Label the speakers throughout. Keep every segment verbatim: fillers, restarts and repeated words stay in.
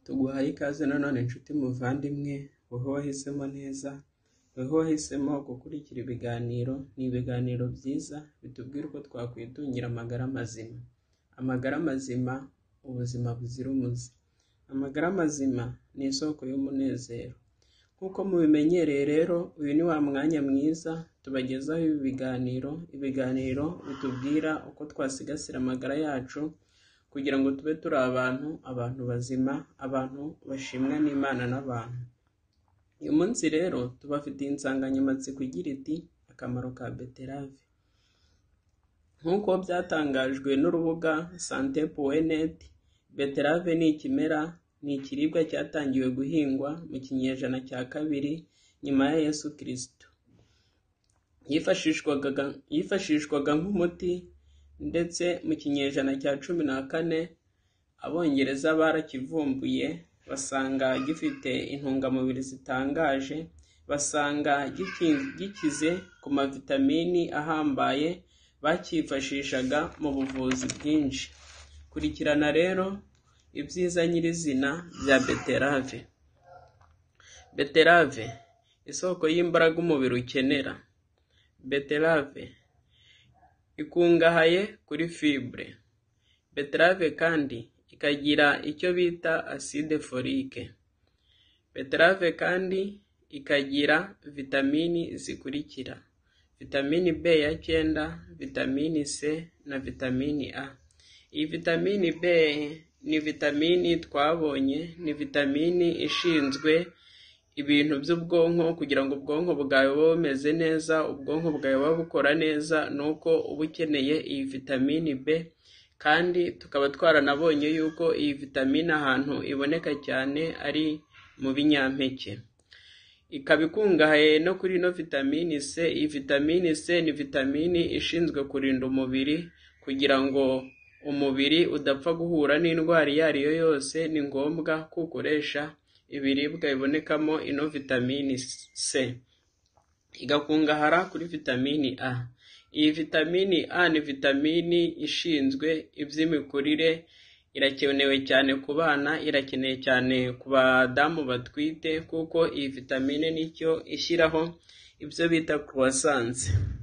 Speaker 1: tuguhaye ikaze nanone inshuti muvandimwe, wowe wahisemo neza, wowe wahisemo gukurikira ibiganiro. Ni ibiganiro byiza bitubwira uko twakwitungira amagara mazima. Amagara mazima, ubuzima buzira umuze. Amagara mazima ni isoko y'umunezero. Nk'uko mubimenyereye rero, uyu ni wa mwanya mwiza tubagezaho ibi biganiro. Ibiganiro bitubwira uko twasigasira amagara yacu kugira ngo tube turi abantu, abantu bazima, abantu bashimwa n'Imana n'abantu. Uyu munsi rero tubafitiye insanganyamatsiko igira iti akamaro ka beterave. Nk'uko byatangajwe n'urubuga sante puwe neti, beterave ni ikimera, ni ikiribwa cyatangiwe guhingwa mu kinyejana cya kabiri nyuma ya Yesu Kristo. Yifashishwaga yifashishwaga nk'umuti, ndetse mu kinyejana cya cumi na kane Abongereza barakivumbuye, basanga gifite intungamubiri zitangaje, basanga gikize ku mavitamini ahambaye, bakifashishaga mu buvuzi bwinshi. Kurikirana rero ibyiza nyirizina bya beterave. Beterave, isoko y'imbaraga umubiri ukenera. Beterave ikungahaye kuri fibre. Beterave kandi ikagira icyo bita acide folique. Beterave kandi ikagira vitamini zikurikira: vitamini B ya cyenda, vitamini C na vitamini A. Iyi vitamini B ni vitamini twabonye, ni vitamini ishinzwe ibintu by'ubwonko, kugira ngo ubwonko bwawe bube bumeze neza, ubwonko bwawe buba bukora neza, nuko uba ukeneye iyi vitamini B. Kandi tukaba twaranabonye yuko iyi vitamine ahantu iboneka cyane ari mu binyampeke. Ikaba ikungahaye no kuri ino vitamini C. Iyi vitamini C ni vitamini ishinzwe kurinda umubiri, kugira ngo umubiri udapfa guhura n'indwara iyo ari yo yose. Ni ngombwa ko ukoresha ibiribwa bibonekamo ino vitamini C. Igakungahara kuri vitamini A. Iyi vitamini A ni vitamini ishinzwe iby'imikurire, irakenewe cyane ku bana, irakeneye cyane ku badamu batwite, kuko iyi vitamine nicyo ishyiraho ibyo bita croissance.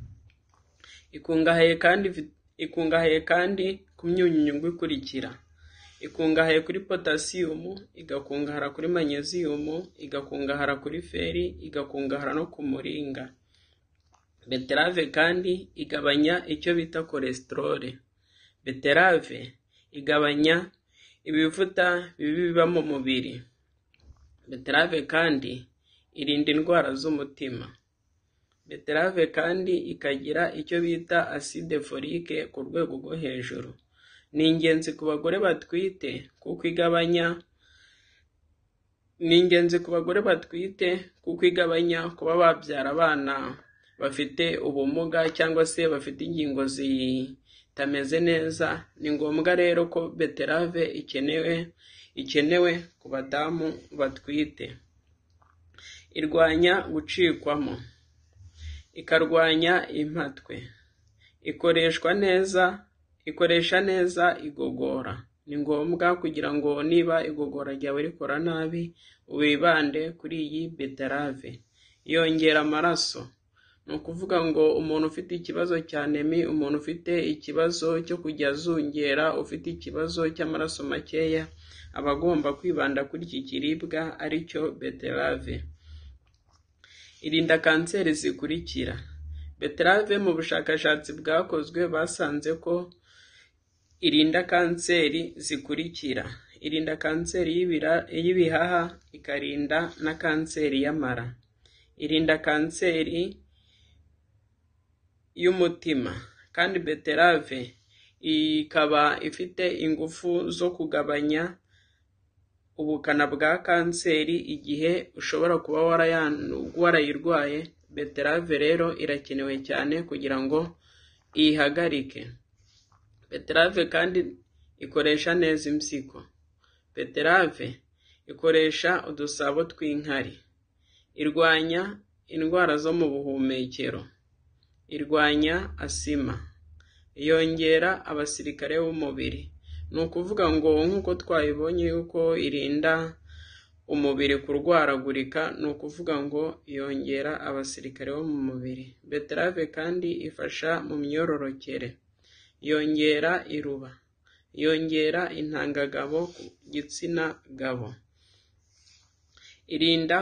Speaker 1: Ikungahaye kandi ikungahaye kandi ku myunyungugu ikurikira: ikungahaye kuri potassium, igakungahara kuri magnesium, igakungahara kuri feri, igakungahara no ku muringa. Beterave kandi igabanya icyo bita cholesterol. Beterave igabanya ibivuta bibi biba mu mubiri. Beterave kandi irinda indwara z'umutima. Beterave kandi ikagira icyo bita acide folique ku rwego rwo hejuru. Ni ingenzi ku bagore batwite kuko igabanya ni ingenzi ku bagore batwite kuko igabanya kuba babyara abana bafite ubumuga cyangwa se bafite ingingo zitameze neza. Ni ngombwa rero ko beterave ikenewe ikenewe ku badamu batwite. Irwanya gucikwamo, ikarwanya impatwe, ikoreshwa neza ikoresha neza igogora. Ni ngombwa kugira ngo niba igogora ryawe rikora nabi, wibande kuri iyi beterave. Yongera amaraso. Ni ukuvuga ngo umuntu ufite ikibazo cya anemi, umuntu ufite ikibazo cyo kujya azungera, ufite ikibazo cy'amaraso makeya, aba agomba kwibanda kuri iki kiribwa aricyo beterave. Irinda kanseri zikurikira. Beterave mu bushakashatsi bwakozwe basanze ko irinda kanseri zikurikira: irinda kanseri y'ibihaha, ikarinda na kanseri y'amara, irinda kanseri y'umutima. Kandi beterave ikaba ifite ingufu zo kugabanya ubukana bwa kanseri igihe ushobora kuba warayirwaye. Beterave rero irakenewe cyane kugira ngo ihagarike. Beterave kandi ikoresha neza impyiko. Beterave ikoresha udusabo tw'inkari. Irwanya indwara zo mu buhumekero. Irwanya asima. Yongera abasirikare b'umubiri. ni ukuvuga ngo nk'uko twayibonye yuko irinda umubiri kurwaragurika, ni ukuvuga ngo yongera abasirikare bo mu mubiri. Beterave kandi ifasha mu myororokere, yongera iruba, yongera intangagabo ku gitsina gabo, irinda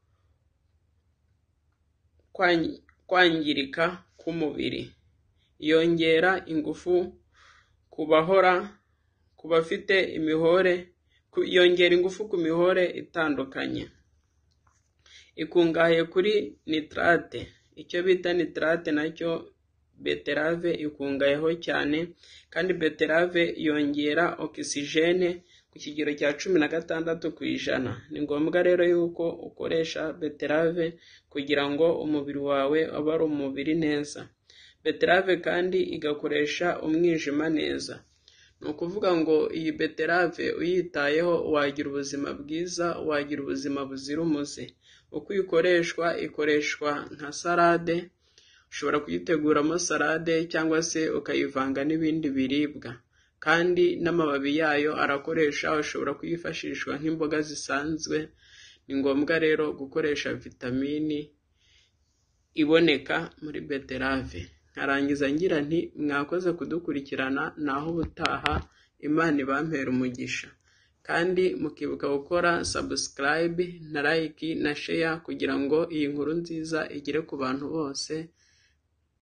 Speaker 1: kwangirika k'umubiri, yongera ingufu ku bahora ku bafite imihore, yongera ingufu ku mihore itandukanye. Ikungahaye kuri nitrate, icyo bita nitrate nacyo beterave ikungayeho cyane, kandi beterave yongera oxygene ku kigero cya cumi na gatandatu ku ijana. Ni ngombwa rero yuko ukoresha beterave kugira ngo umubiri wawe abe ari umubiri neza. Beterave kandi igakoresha umwijima neza. Ni ukuvuga ngo iyi beterave uyitayeho wagira ubuzima bwiza, wagira ubuzima buzira umuze. Uko ikoreshwa, ikoreshwa nka salade, ushobora kuyiteguramo salade cyangwa se ukayivanga n'ibindi biribwa, kandi n'amababi yayo arakoresha, ushobora kuyifashishwa nk'imboga zisanzwe. Ni ngombwa rero gukoresha vitamini iboneka muri beterave. Nkarangiza ngira nti mwakoze kudukurikirana, naho ubutaha, Imana ibampera umugisha, kandi mukibuka gukora subscribe na like na share kugira ngo iyi nkuru nziza igere ku bantu bose.